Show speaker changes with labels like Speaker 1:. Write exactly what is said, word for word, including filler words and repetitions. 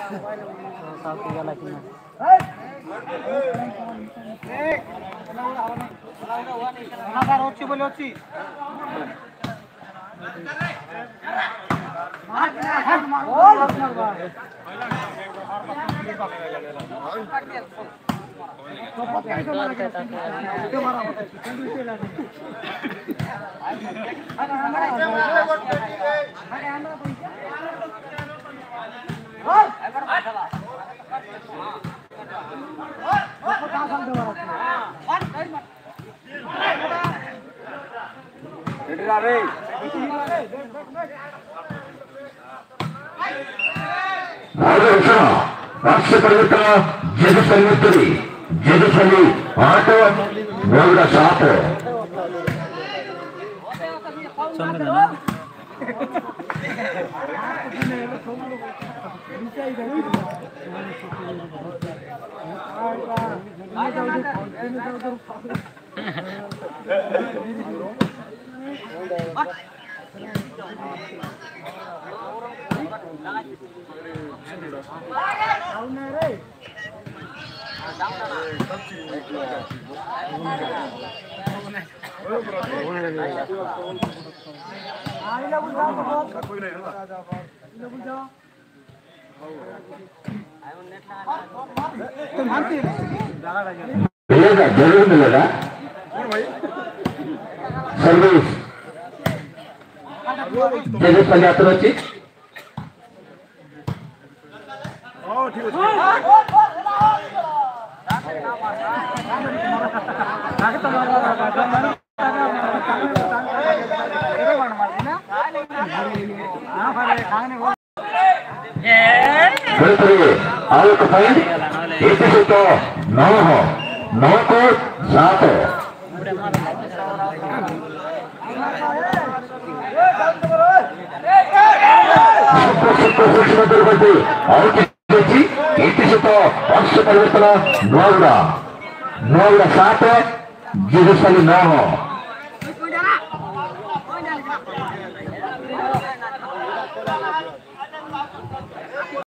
Speaker 1: వచ్చి బోలి వచ్చి
Speaker 2: రాష్ట్ర పరివర్తన జగసల్లి జగసల్లి ఆటో మూల షాపు జరుగుతుంది కదా సర్వీస్ జగపల్లి అతను వచ్చి आउट पॉइंट एक तो नौ हो नौ को सात हो आउट एक तो पक्ष परिवर्तन नौगुड़ा नौगुड़ा सात जिसली नौ हो